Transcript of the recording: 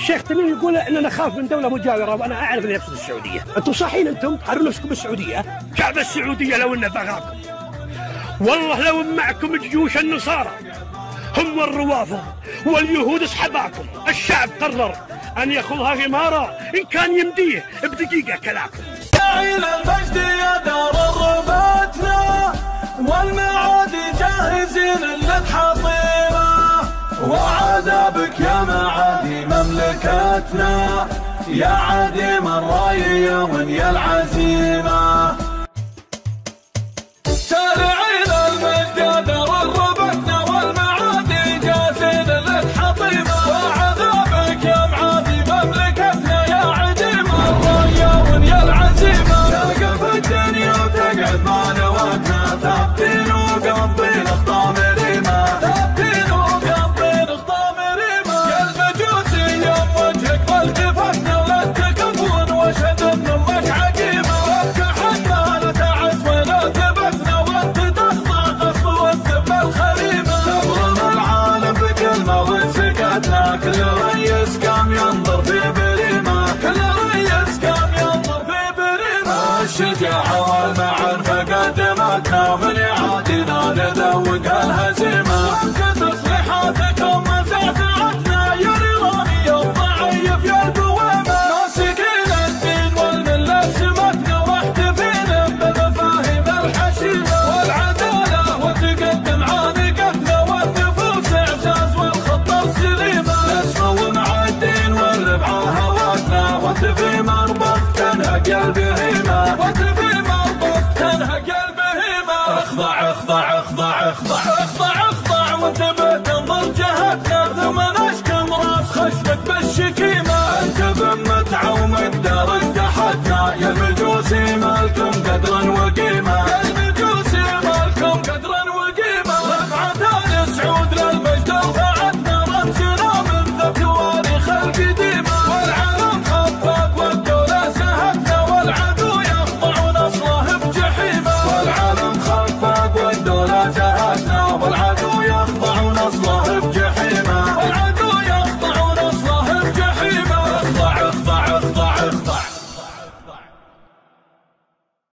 الشيخ تميم يقول اننا نخاف من دوله مجاوره، وانا اعرف انه يقصد السعوديه. انتم صحيين، انتم تقارنون نفسكم بالسعوديه. شعب السعوديه لو انه بغاكم، والله لو معكم جيوش النصارى هم والروافض واليهود اصحابكم. الشعب قرر ان ياخذها غماره، ان كان يمديه بدقيقه كلاكم. يا الى المجد يا دار رباتنا، والمعادي جاهزين للحطيمه، وعذابك يا معادي مملكتنا، يا عديم الراي يا وني العزيمه. سارع الى المجد يا دار رباتنا، والمعادي جاهزين للحطيمه، وعذابك يا معادي مملكتنا، يا عديم الراي يا وني العزيمه. تلقى في الدنيا وتقعد مع نواتنا، ثابتين وقابضين خطام ريمه، ثابتين وقابضين خطام ريمه. يا المجوسي يوم وجهك فالتفتنا، ولا تكفون واشهد ان امك عقيمه، وابكى حتى لا تعز ولا ثبتنا، وانت تخضع غصب وانت بالخريمه. تبرم العالم بكلمه وسكتنا، كل ريس قام ينظر في بريمه، كل ريس قام ينظر في بريمه. الشجاعه والمعرفه قدمتنا، من يعادينا نذوق الهزيمه.